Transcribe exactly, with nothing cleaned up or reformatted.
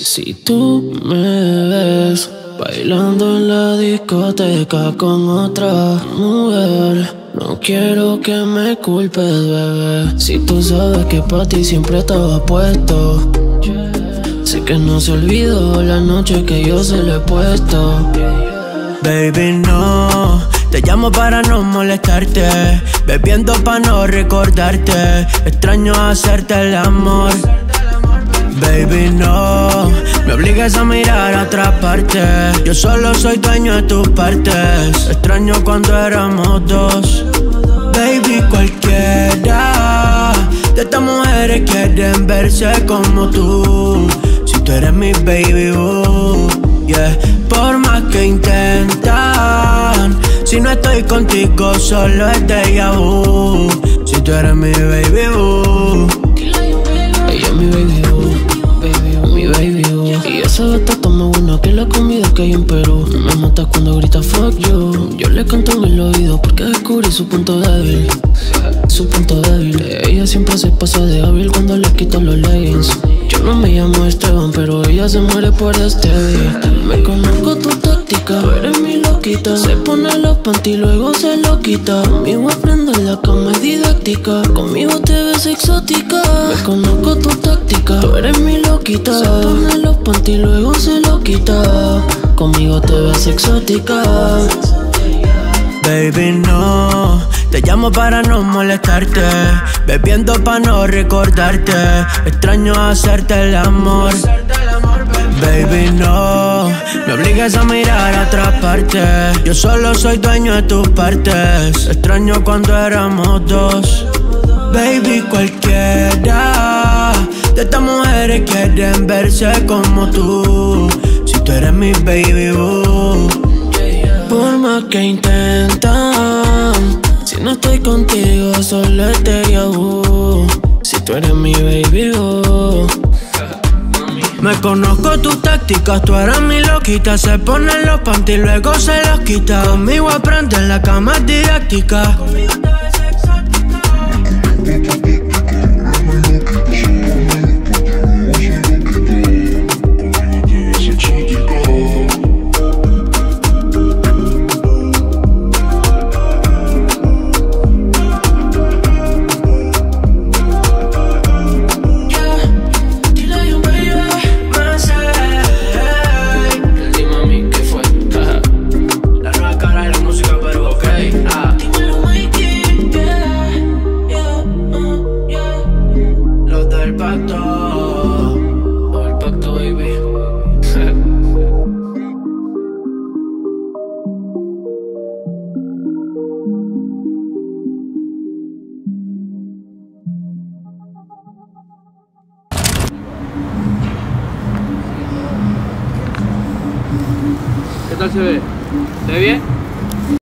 Si tú me ves bailando en la discoteca con otra mujer, no quiero que me culpes, bebé. Si tú sabes que pa' ti siempre estaba puesto, sé que no se olvidó la noche que yo se lo he puesto. Baby, no, te llamo para no molestarte, bebiendo pa' no recordarte. Extraño hacerte el amor. Baby, no, me obligues a mirar a otra parte. Yo solo soy dueño de tus partes. Extraño cuando éramos dos. Baby, cualquiera de estas mujeres quieren verse como tú. Si tú eres mi baby, boo, yeah. Por más que intentan, si no estoy contigo solo es déjà vu. Si tú eres mi baby, boo, ella es mi baby, boo, mi baby, boo. Y esa gata está más buena que la comida que hay en Perú. Me mata cuando grita fuck you. Yo le canto en el oído porque descubrí su punto débil. Su punto débil. Ella siempre se pasa de hábil cuando le quito los leggings. Yo no me llamo Esteban, pero ella se muere por este día. Me conozco tu táctica, tú eres mi loquita. Se pone los panty y luego se lo quita. Conmigo aprendo en la cama, es didáctica. Conmigo te ves exótica. Me conozco tu táctica, tú eres mi loquita. Se pone los panty y luego se lo quita. Conmigo te ves exótica. baby, no, te llamo para no molestarte, bebiendo pa' no recordarte. Extraño hacerte el amor. Baby, no, me obligues a mirar a otra parte. Yo solo soy dueño de tus partes. Extraño cuando éramos dos. Baby, cualquiera de estas mujeres quieren verse como tú. Si tú eres mi baby, boo. Por más que intentan, si no estoy contigo solo es déjà vu. Si tú eres mi baby, boo. Me conozco tus tácticas, tú eres mi loquita. Se ponen los panty y luego se los quita. Conmigo aprende en la cama, es didáctica. ¿Qué tal se ve? ¿Se ve bien?